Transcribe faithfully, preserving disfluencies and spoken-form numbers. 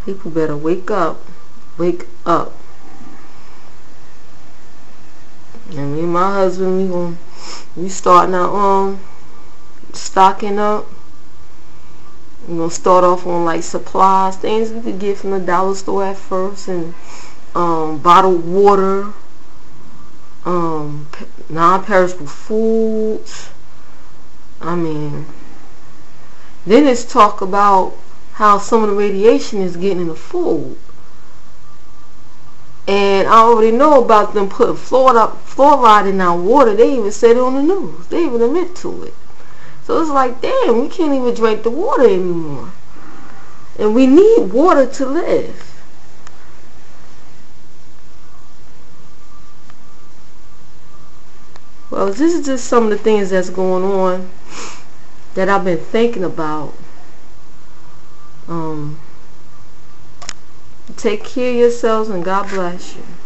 People better wake up. Wake up. And me and my husband, we gonna we starting our um stocking up. We're gonna start off on like supplies, things we could get from the dollar store at first, and um bottled water, um non-perishable foods. I mean, then it's talk about how some of the radiation is getting in the food. And I already know about them putting fluoride, fluoride in our water. They even said it on the news. They even admit to it. So it's like, damn, we can't even drink the water anymore. And we need water to live. Well, this is just some of the things that's going on that I've been thinking about. Um... Take care of yourselves, and God bless you.